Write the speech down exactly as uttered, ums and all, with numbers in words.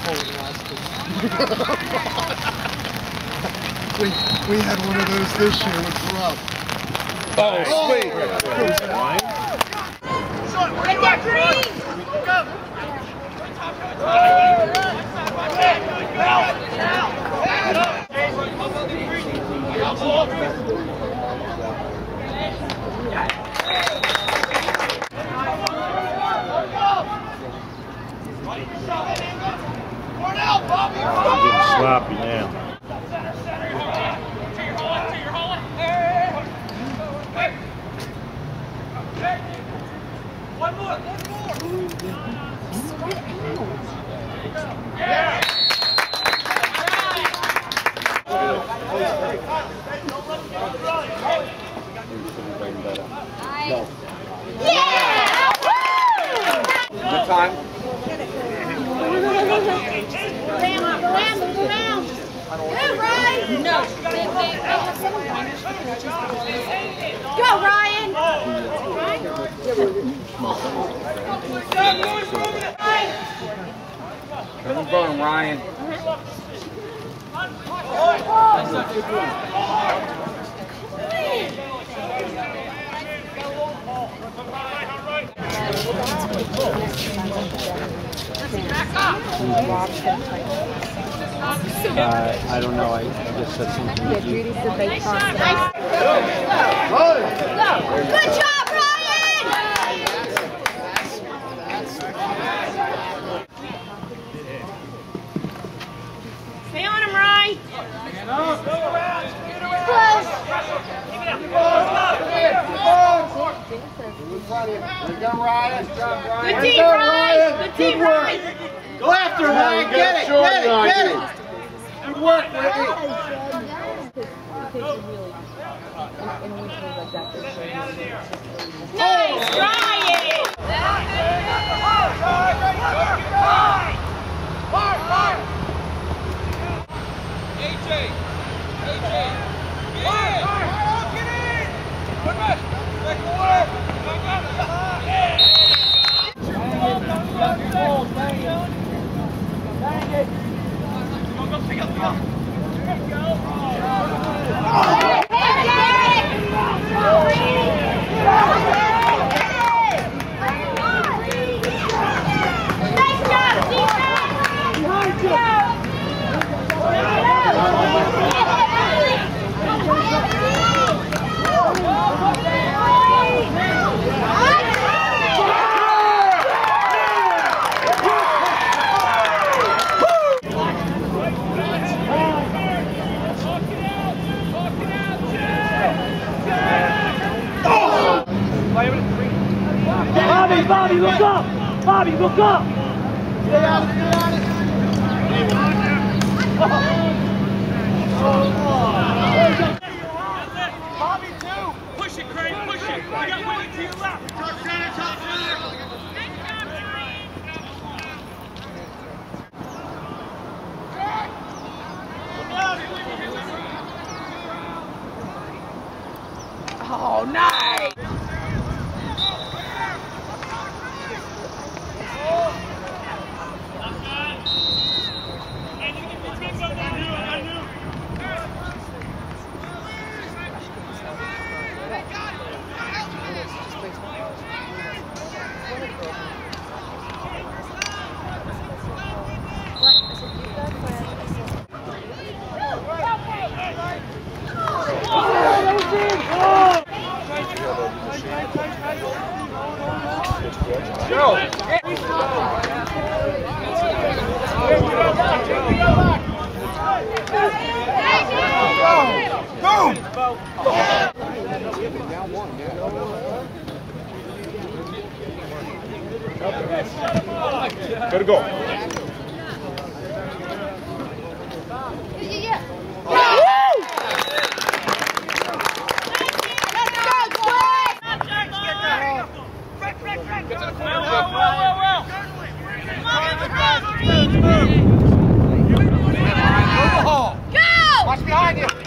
we, we had one of those this year with Rob. Oh, sweet. Get that green! Go! I'm getting sloppy now. One more, one more. Yeah. Yeah! Good time. Around, around, around. Go, Ryan! No. Go, Ryan! Keep going, Ryan. Uh, I don't know. I, I just said something. Yeah, Judy said they talked. Good job, Ryan! Stay on him, Ryan. Close. Good team, Ryan. Good team, Ryan. Go after him, Ryan. Get it, get it, get it. Good work, Whitney. Nice, Ryan. A J, A J, get in! Good man! Take away! Go, go, pick up, pick up! Nice job, defense! Behind you! Bobby, Bobby, look up! Bobby, look up! Stay out, stay out. Bobby, two! Push it, Craig, push it! You got Whitney to your left! Touch center, touch center! Oh, nice! Go! Boom! Gotta go. Go! Watch behind you!